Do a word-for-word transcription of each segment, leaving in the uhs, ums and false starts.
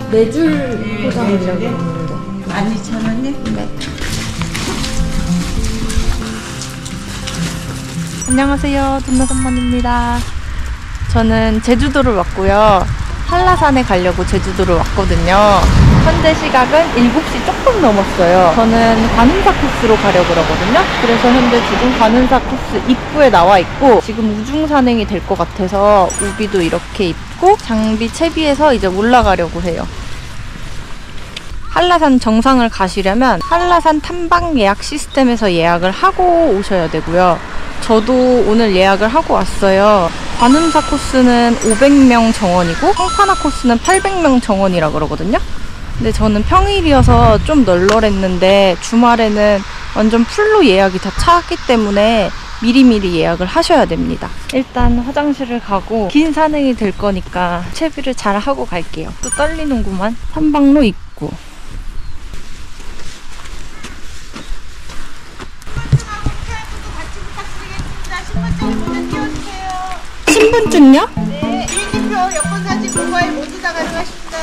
네 줄 포장이라고 했는데. 만 이천 원이요? 네. 안녕하세요, 돈나선만입니다. 저는 제주도를 왔고요. 한라산에 가려고 제주도를 왔거든요. 현재 시각은 일곱 시 조금 넘었어요. 저는 관음사 코스로 가려고 그러거든요. 그래서 현재 지금 관음사 코스 입구에 나와 있고, 지금 우중산행이 될 것 같아서 우비도 이렇게 입고 장비 채비해서 이제 올라가려고 해요. 한라산 정상을 가시려면 한라산 탐방 예약 시스템에서 예약을 하고 오셔야 되고요. 저도 오늘 예약을 하고 왔어요. 관음사 코스는 오백 명 정원이고 성판화 코스는 팔백 명 정원이라 그러거든요. 근데 저는 평일이어서 좀 널널했는데 주말에는 완전 풀로 예약이 다 차기 때문에 미리미리 예약을 하셔야 됩니다. 일단 화장실을 가고 긴 산행이 될 거니까 채비를 잘 하고 갈게요. 또 떨리는구만. 탐방로 입구. 신분증요? 네. 비행기표, 여권사진, 모바일 모두 다 가능하십니다.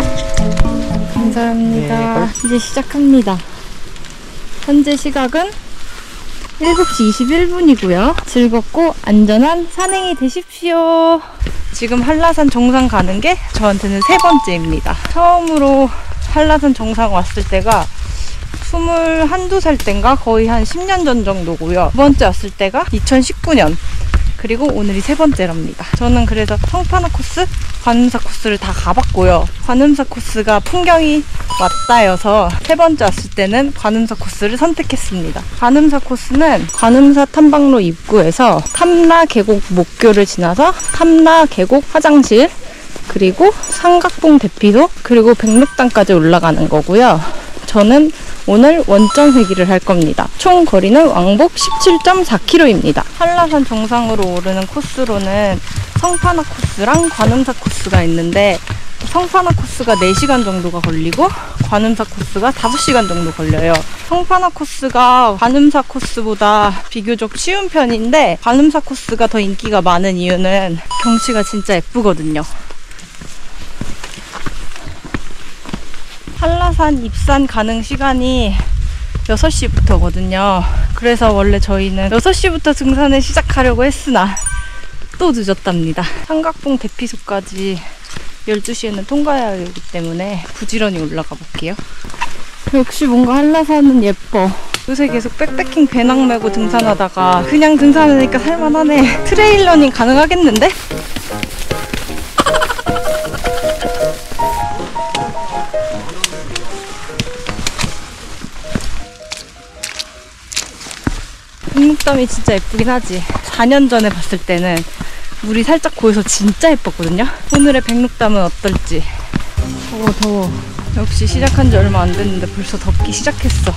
감사합니다. 네, 이제 시작합니다. 현재 시각은 일곱 시 이십일 분이고요. 즐겁고 안전한 산행이 되십시오. 지금 한라산 정상 가는 게 저한테는 세 번째입니다. 처음으로 한라산 정상 왔을 때가 스물한두 살 땐가 거의 한 십 년 전 정도고요. 두 번째 왔을 때가 이천십구 년. 그리고 오늘이 세 번째랍니다. 저는 그래서 성판화 코스, 관음사 코스를 다 가봤고요. 관음사 코스가 풍경이 왔다여서 세 번째 왔을 때는 관음사 코스를 선택했습니다. 관음사 코스는 관음사 탐방로 입구에서 탐라 계곡 목교를 지나서 탐라 계곡 화장실, 그리고 삼각봉 대피소, 그리고 백록당까지 올라가는 거고요. 저는 오늘 원점 회기를 할 겁니다. 총 거리는 왕복 십칠 점 사 킬로미터입니다. 한라산 정상으로 오르는 코스로는 성판화 코스랑 관음사 코스가 있는데, 성판화 코스가 네 시간 정도가 걸리고 관음사 코스가 다섯 시간 정도 걸려요. 성판화 코스가 관음사 코스보다 비교적 쉬운 편인데, 관음사 코스가 더 인기가 많은 이유는 경치가 진짜 예쁘거든요. 한라산 입산 가능 시간이 여섯 시부터거든요. 그래서 원래 저희는 여섯 시부터 등산을 시작하려고 했으나 또 늦었답니다. 삼각봉 대피소까지 열두 시에는 통과해야 하기 때문에 부지런히 올라가 볼게요. 역시 뭔가 한라산은 예뻐. 요새 계속 백패킹 배낭 메고 등산하다가 그냥 등산하니까 살만하네. 트레일 러닝 가능하겠는데? 백록담이 진짜 예쁘긴 하지. 사 년 전에 봤을 때는 물이 살짝 고여서 진짜 예뻤거든요. 오늘의 백록담은 어떨지. 더워 더워. 역시 시작한 지 얼마 안 됐는데 벌써 덥기 시작했어.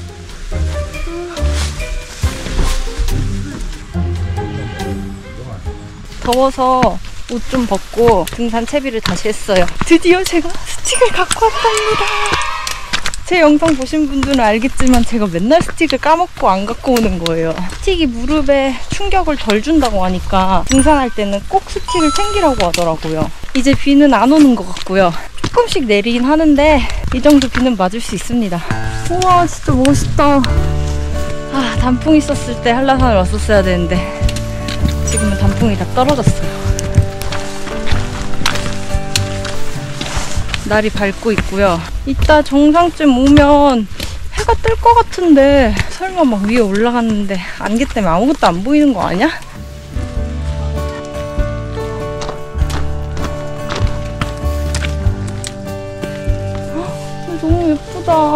더워서 옷 좀 벗고 등산 채비를 다시 했어요. 드디어 제가 스틱을 갖고 왔답니다. 제 영상 보신 분들은 알겠지만 제가 맨날 스틱을 까먹고 안 갖고 오는 거예요. 스틱이 무릎에 충격을 덜 준다고 하니까 등산할 때는 꼭 스틱을 챙기라고 하더라고요. 이제 비는 안 오는 것 같고요. 조금씩 내리긴 하는데 이 정도 비는 맞을 수 있습니다. 우와, 진짜 멋있다. 아, 단풍 있었을 때 한라산을 왔었어야 되는데 지금은 단풍이 다 떨어졌어요. 날이 밝고 있고요. 이따 정상쯤 오면 해가 뜰 것 같은데 설마 막 위에 올라갔는데 안개 때문에 아무것도 안 보이는 거 아니야? 헉, 너무 예쁘다.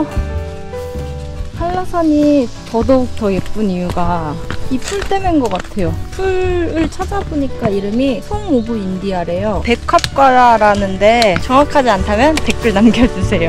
한라산이 더더욱 더 예쁜 이유가 이 풀 때문인 것 같아요. 풀을 찾아보니까 이름이 송 오브 인디아래요. 백합과라라는데 정확하지 않다면 댓글 남겨주세요.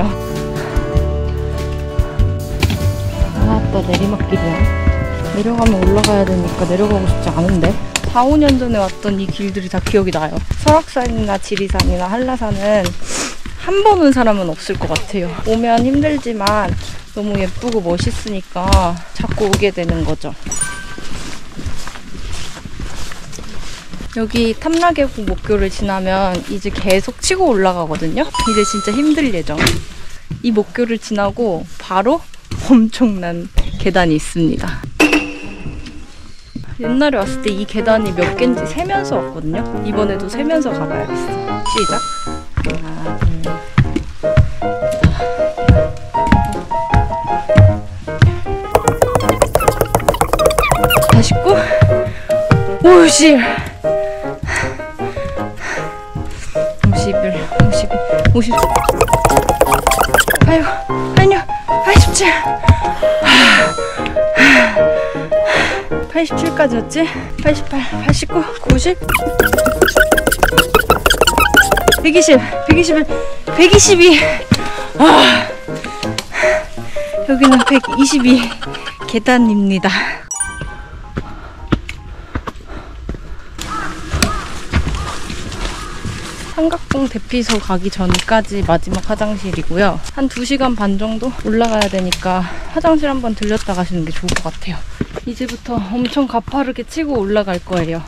아, 또 내리막길이야. 내려가면 올라가야 되니까 내려가고 싶지 않은데. 사, 오 년 전에 왔던 이 길들이 다 기억이 나요. 설악산이나 지리산이나 한라산은 한 번 온 사람은 없을 것 같아요. 오면 힘들지만 너무 예쁘고 멋있으니까 자꾸 오게 되는 거죠. 여기 탐라계곡 목교를 지나면 이제 계속 치고 올라가거든요. 이제 진짜 힘들 예정. 이 목교를 지나고 바로 엄청난 계단이 있습니다. 옛날에 왔을 때 이 계단이 몇 개인지 세면서 왔거든요. 이번에도 세면서 가봐야겠어. 시작. 하나, 둘, 사십구, 오십, 오십일, 오십이, 오십사, 아이고, 아니요, 팔십칠, 팔십칠까지였지? 팔십팔, 팔십구, 구십, 백이십, 백이십일, 백이십이. 아, 여기는 백이십이 계단입니다. 삼각봉 대피소 가기 전까지 마지막 화장실이고요. 한 두 시간 반 정도 올라가야 되니까 화장실 한번 들렸다 가시는 게 좋을 것 같아요. 이제부터 엄청 가파르게 치고 올라갈 거예요.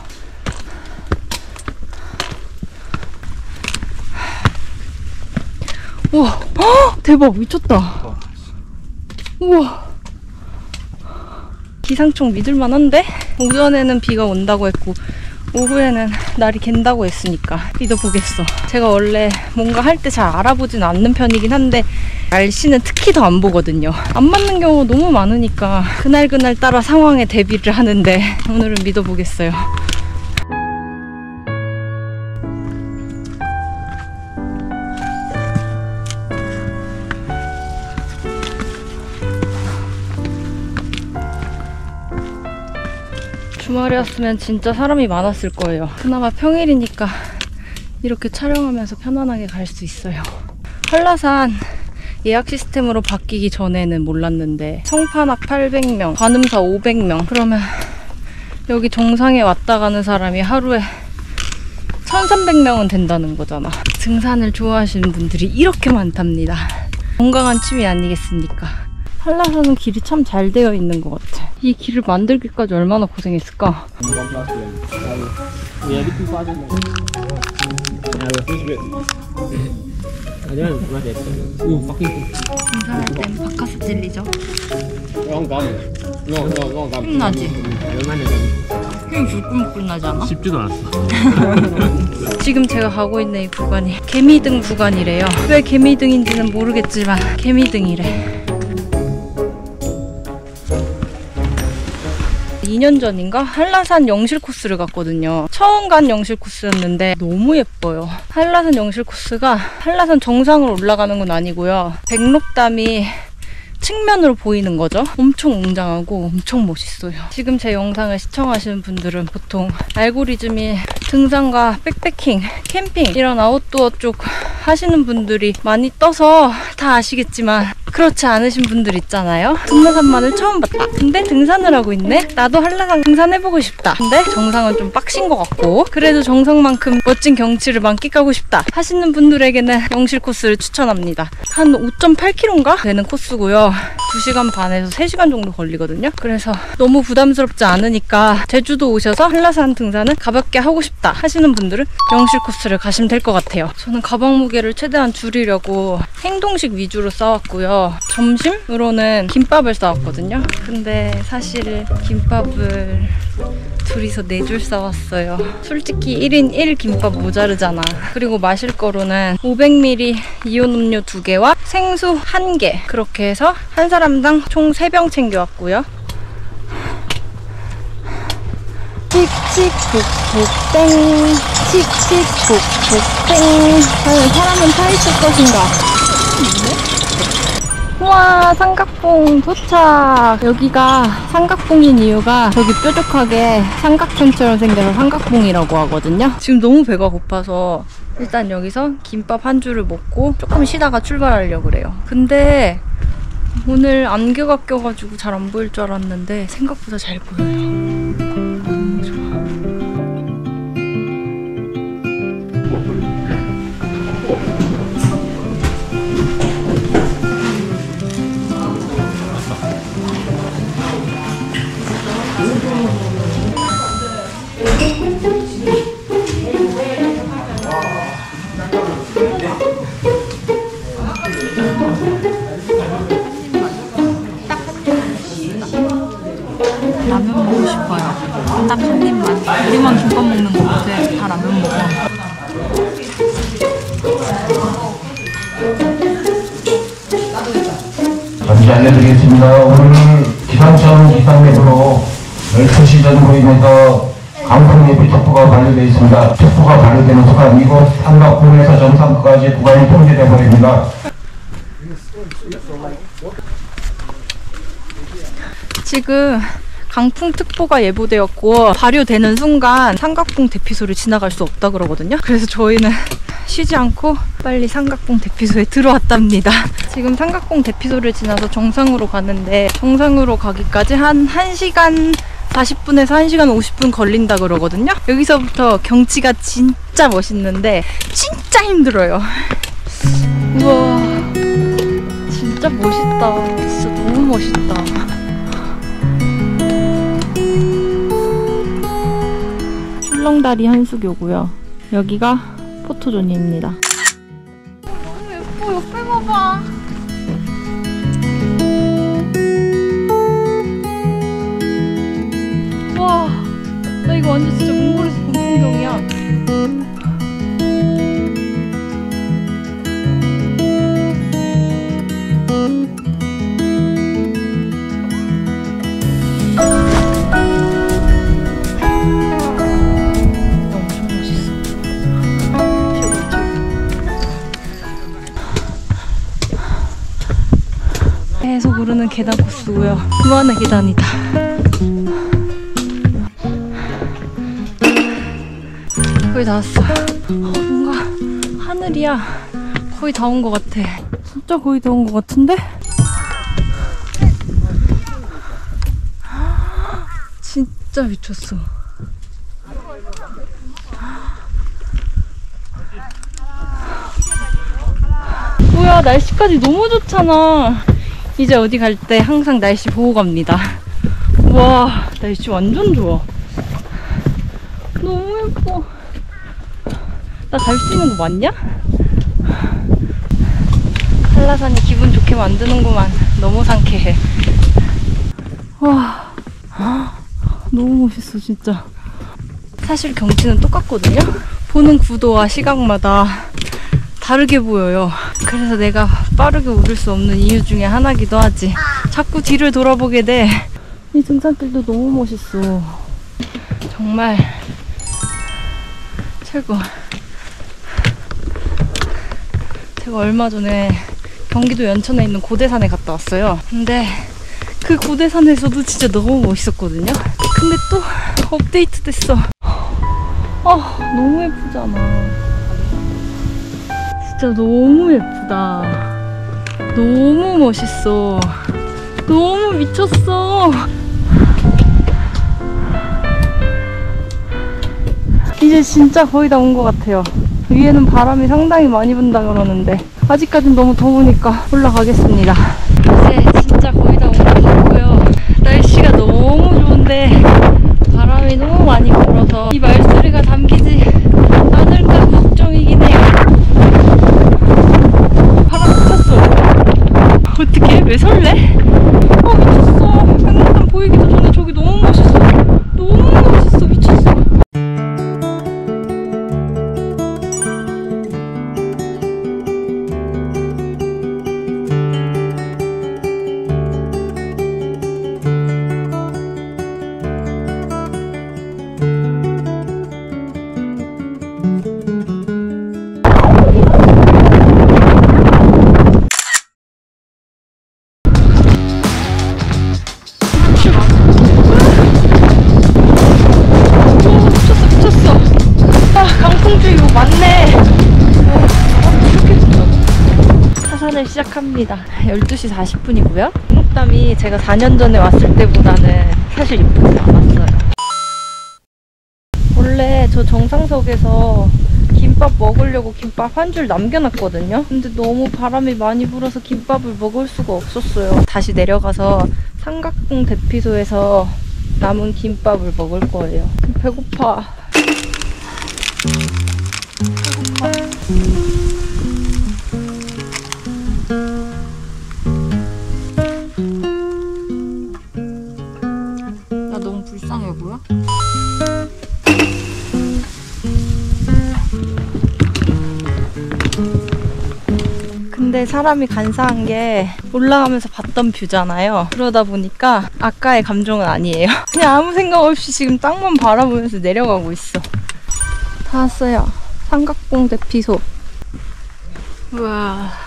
우와, 헉, 대박, 미쳤다. 우와, 기상청 믿을만한데? 오전에는 비가 온다고 했고 오후에는 날이 갠다고 했으니까 믿어보겠어. 제가 원래 뭔가 할 때 잘 알아보진 않는 편이긴 한데 날씨는 특히 더 안 보거든요. 안 맞는 경우가 너무 많으니까 그날그날 따라 상황에 대비를 하는데 오늘은 믿어보겠어요. 주말이었으면 진짜 사람이 많았을 거예요. 그나마 평일이니까 이렇게 촬영하면서 편안하게 갈 수 있어요. 한라산 예약 시스템으로 바뀌기 전에는 몰랐는데 성판악 팔백 명, 관음사 오백 명, 그러면 여기 정상에 왔다 가는 사람이 하루에 천삼백 명은 된다는 거잖아. 등산을 좋아하시는 분들이 이렇게 많답니다. 건강한 취미 아니겠습니까? 한라산은 길이 참 잘 되어 있는 것 같아. 이 길을 만들기까지 얼마나 고생했을까? 등산할 땐 바카스 찔리죠? 힘나지? 힘 불끈불끈 나지 않아? 쉽지도 않았어. 지금 제가 가고 있는 이 구간이 개미등 구간이래요. 왜 개미등인지는 모르겠지만 개미등이래. 이 년 전인가 한라산 영실 코스를 갔거든요. 처음 간 영실 코스였는데 너무 예뻐요. 한라산 영실 코스가 한라산 정상으로 올라가는 건 아니고요. 백록담이 측면으로 보이는 거죠. 엄청 웅장하고 엄청 멋있어요. 지금 제 영상을 시청하시는 분들은 보통 알고리즘이 등산과 백패킹, 캠핑 이런 아웃도어 쪽 하시는 분들이 많이 떠서 다 아시겠지만 그렇지 않으신 분들 있잖아요. 등산만을 처음 봤다. 근데 등산을 하고 있네? 나도 한라산 등산해보고 싶다. 근데 정상은 좀 빡신 것 같고 그래도 정상만큼 멋진 경치를 만끽하고 싶다 하시는 분들에게는 영실 코스를 추천합니다. 한 오 점 팔 킬로미터인가 되는 코스고요. 두 시간 반에서 세 시간 정도 걸리거든요. 그래서 너무 부담스럽지 않으니까 제주도 오셔서 한라산 등산을 가볍게 하고 싶다 하시는 분들은 영실 코스를 가시면 될 것 같아요. 저는 가방 무게를 최대한 줄이려고 행동식 위주로 싸왔고요. 점심으로는 김밥을 싸왔거든요. 근데 사실 김밥을 둘이서 네 줄 싸왔어요. 솔직히 일 인 일 김밥 모자르잖아. 그리고 마실 거로는 오백 밀리리터 이온 음료 두 개와 생수 한 개, 그렇게 해서 한 사람당 총 세 병 챙겨왔고요. 칙칙폭폭땡, 칙칙폭폭땡. 과연 사람은 타 있을 것인가? 우와, 삼각봉 도착! 여기가 삼각봉인 이유가 저기 뾰족하게 삼각형처럼 생겨서 삼각봉이라고 하거든요. 지금 너무 배가 고파서 일단 여기서 김밥 한 줄을 먹고 조금 쉬다가 출발하려고 그래요. 근데 오늘 안개가 껴가지고 잘 안 보일 줄 알았는데 생각보다 잘 보여요. 너무 좋아. 라면 먹고 싶어요. 딱 한 입만. 우리만 김밥 먹는 거 같아. 다 라면 먹어. 잠시 알려드리겠습니다. 오늘 기상청 기상맥으로 열두 시 전으로 인해서 강풍 예비 첩보가 발효되어 있습니다. 첩보가 발효되는 순간 이곳 삼각봉에서 정상까지 구간이 통제돼 버립니다. 지금 강풍특보가 예보되었고 발효되는 순간 삼각봉 대피소를 지나갈 수 없다 그러거든요. 그래서 저희는 쉬지 않고 빨리 삼각봉 대피소에 들어왔답니다. 지금 삼각봉 대피소를 지나서 정상으로 가는데 정상으로 가기까지 한 1시간 사십 분에서 한 시간 오십 분 걸린다 그러거든요. 여기서부터 경치가 진짜 멋있는데 진짜 힘들어요. 우와, 진짜 멋있다. 진짜 너무 멋있다. 출렁다리 현수교고요. 여기가 포토존입니다. 너무 예뻐. 옆에 봐봐. 와, 나 이거 완전 진짜 몽골에서 본 풍경이야. 계속 오르는 계단 코스고요. 무한의 계단이다. 거의 다 왔어. 어, 뭔가 하늘이야. 거의 다 온 것 같아. 진짜 거의 다 온 것 같은데? 진짜 미쳤어. 뭐야, 날씨까지 너무 좋잖아. 이제 어디 갈 때 항상 날씨 보고 갑니다. 와, 날씨 완전 좋아. 너무 예뻐. 나 갈 수 있는 거 맞냐? 한라산이 기분 좋게 만드는구만. 너무 상쾌해. 와, 너무 멋있어 진짜. 사실 경치는 똑같거든요. 보는 구도와 시각마다 다르게 보여요. 그래서 내가 빠르게 오를 수 없는 이유 중에 하나기도 하지. 자꾸 뒤를 돌아보게 돼. 이 등산길도 너무 멋있어. 정말 최고. 제가 얼마 전에 경기도 연천에 있는 고대산에 갔다 왔어요. 근데 그 고대산에서도 진짜 너무 멋있었거든요. 근데 또 업데이트 됐어. 아, 너무 예쁘잖아. 진짜 너무 예쁘다. 너무 멋있어. 너무 미쳤어. 이제 진짜 거의 다 온 것 같아요. 위에는 바람이 상당히 많이 분다 그러는데 아직까진 너무 더우니까 올라가겠습니다. 이제 진짜 거의 다 온 것 같고요. 날씨가 너무 좋은데 바람이 너무 많이 불어서 이 말소리가 담기지 않을까 걱정이긴 해요. 바람 미쳤어. 어떡해? 왜 설레? 어, 미쳤어. 백록담 보이기도 전에 저기 너무 멋있어. 너무 멋있어. 미쳤어. 시작합니다. 열두 시 사십 분이고요. 백록담이 제가 사 년 전에 왔을 때보다는 사실 예쁘지 않았어요. 원래 저 정상석에서 김밥 먹으려고 김밥 한 줄 남겨놨거든요. 근데 너무 바람이 많이 불어서 김밥을 먹을 수가 없었어요. 다시 내려가서 삼각봉 대피소에서 남은 김밥을 먹을 거예요. 배고파. 배고파. 불쌍해 보여? 근데 사람이 간사한 게 올라가면서 봤던 뷰잖아요. 그러다 보니까 아까의 감정은 아니에요. 그냥 아무 생각 없이 지금 땅만 바라보면서 내려가고 있어. 다 왔어요. 삼각봉 대피소. 우와.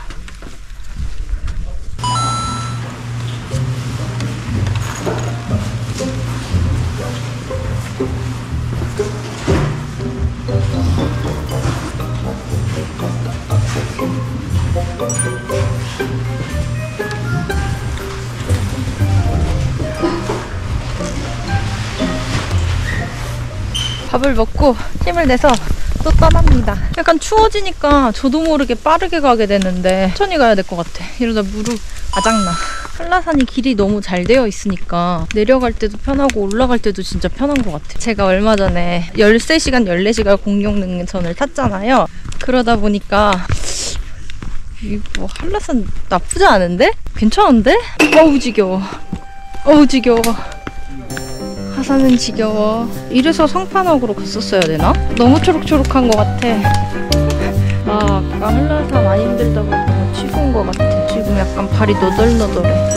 밥을 먹고 힘을 내서 또 떠납니다. 약간 추워지니까 저도 모르게 빠르게 가게 되는데 천천히 가야 될 것 같아. 이러다 무릎 아작나. 한라산이 길이 너무 잘 되어 있으니까 내려갈 때도 편하고 올라갈 때도 진짜 편한 것 같아. 제가 얼마 전에 열세 시간, 열네 시간 공룡능선을 탔잖아요. 그러다 보니까 이거 한라산 나쁘지 않은데? 괜찮은데? 어우 지겨워. 어우 지겨워. 하산은 지겨워. 이래서 성판옥으로 갔었어야 되나? 너무 초록초록한 것 같아. 아, 아까 한라산 안 힘들다고 너무 취소인 것 같아. 지금 약간 발이 너덜너덜해.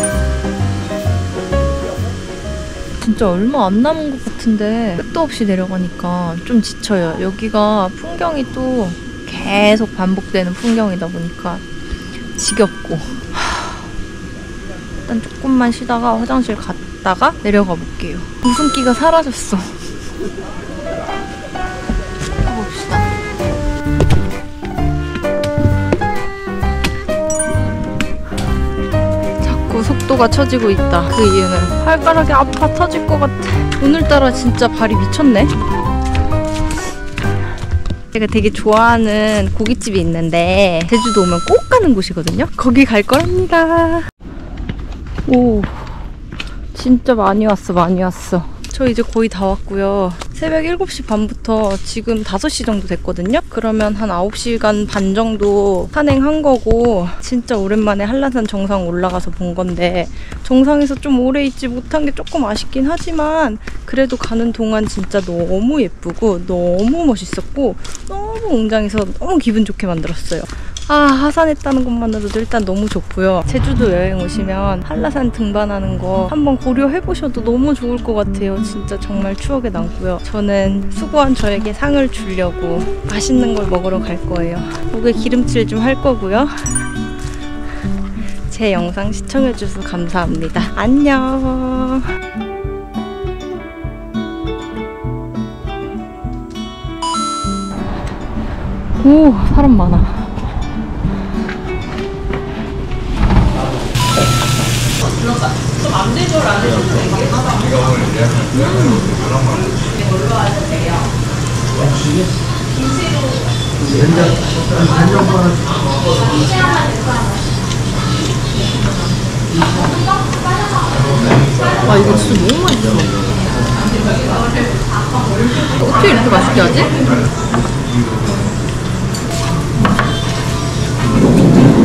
진짜 얼마 안 남은 것 같은데 끝도 없이 내려가니까 좀 지쳐요. 여기가 풍경이 또 계속 반복되는 풍경이다 보니까 지겹고. 일단 조금만 쉬다가 화장실 갔다가 내려가 볼게요. 웃음기가 사라졌어. 가봅시다. 자꾸 속도가 처지고 있다. 그 이유는 발가락이 아파 터질 것 같아. 오늘따라 진짜 발이 미쳤네. 제가 되게 좋아하는 고깃집이 있는데 제주도 오면 꼭 가는 곳이거든요. 거기 갈 거랍니다. 오, 진짜 많이 왔어 많이 왔어. 저 이제 거의 다 왔고요. 새벽 일곱 시 반부터 지금 다섯 시 정도 됐거든요. 그러면 한 아홉 시간 반 정도 산행한 거고, 진짜 오랜만에 한라산 정상 올라가서 본 건데 정상에서 좀 오래 있지 못한 게 조금 아쉽긴 하지만 그래도 가는 동안 진짜 너무 예쁘고 너무 멋있었고 너무 웅장해서 너무 기분 좋게 만들었어요. 아, 하산했다는 것만으로도 일단 너무 좋고요. 제주도 여행 오시면 한라산 등반하는 거 한번 고려해보셔도 너무 좋을 것 같아요. 진짜 정말 추억에 남고요. 저는 수고한 저에게 상을 주려고 맛있는 걸 먹으러 갈 거예요. 목에 기름칠 좀 할 거고요. 제 영상 시청해주셔서 감사합니다. 안녕. 오, 사람 많아. 좀 안 되죠, 안 되죠. 놀러 와도 돼요. 아, 이거 진짜 너무 맛있어. 어떻게 이렇게 맛있게 하지?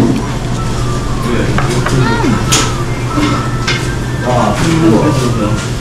음.